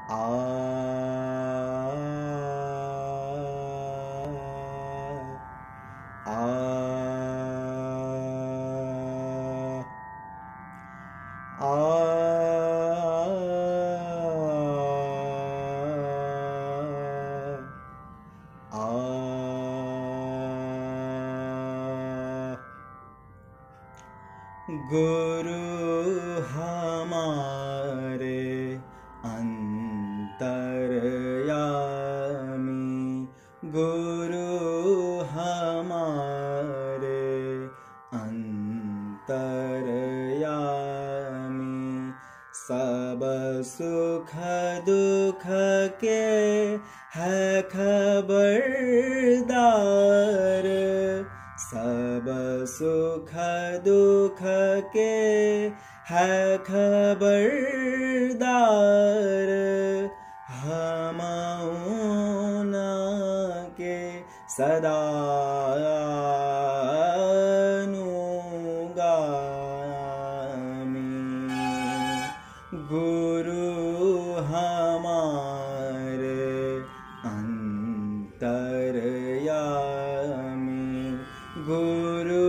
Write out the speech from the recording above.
आ आ गुरु हमारे अंतर्यामी, गुरु हमारे अंतर्यामी, सब सुख दुख के है खबरदार, सब सुख दुख के है खबरदार, हम उनके सदा अनुगामी। गुरु हमारे अंतर्यामी, गुरु